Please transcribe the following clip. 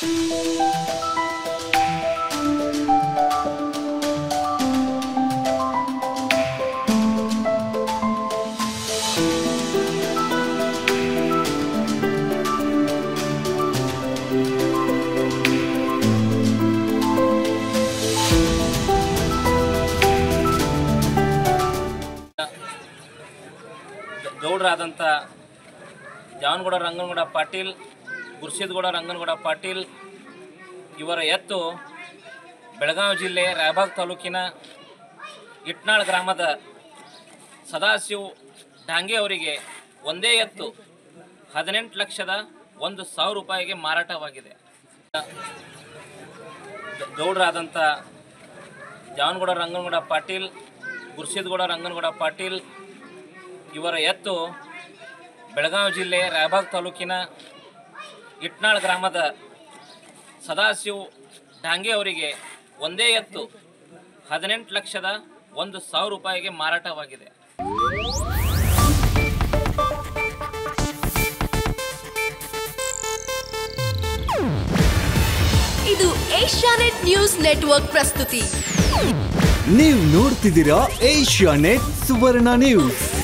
ಗೌಡರಾದಂಥ ಜಾವನಗೌಡ ರಂಗನಗೌಡ ಪಾಟೀಲ್, ಗುರ್ಸಿದಗೌಡ ರಂಗನಗೌಡ ಪಾಟೀಲ್ ಇವರ ಎತ್ತು ಬೆಳಗಾವಿ ಜಿಲ್ಲೆ ರಾಯಬಾಗ್ ತಾಲೂಕಿನ ಇಟ್ನಾಳ್ ಗ್ರಾಮದ ಸದಾಶಿವ್ ಢಾಂಗೆ ಅವರಿಗೆ ಒಂದೇ ಎತ್ತು 18,01,000 ರೂಪಾಯಿಗೆ ಮಾರಾಟವಾಗಿದೆ. ಗೌಡರಾದಂಥ ಜಾವನಗೌಡ ರಂಗನಗೌಡ ಪಾಟೀಲ್, ಗುರ್ಸಿದಗೌಡ ರಂಗನಗೌಡ ಪಾಟೀಲ್ ಇವರ ಎತ್ತು ಬೆಳಗಾವಿ ಜಿಲ್ಲೆ ರಾಯಬಾಗ್ ತಾಲೂಕಿನ ಇಟ್ನಾಳ್ ಗ್ರಾಮದ ಸದಾಶಿವ್ ಢಾಂಗೆ ಅವರಿಗೆ ಒಂದೇ ಎತ್ತು 18,01,000 ರೂಪಾಯಿಗೆ ಮಾರಾಟವಾಗಿದೆ. ಇದು ಏಷ್ಯಾನೆಟ್ ನ್ಯೂಸ್ ನೆಟ್ವರ್ಕ್ ಪ್ರಸ್ತುತಿ. ನೀವು ನೋಡ್ತಿದ್ದೀರಾ ಏಷ್ಯಾನೆಟ್ ಸುವರ್ಣ ನ್ಯೂಸ್.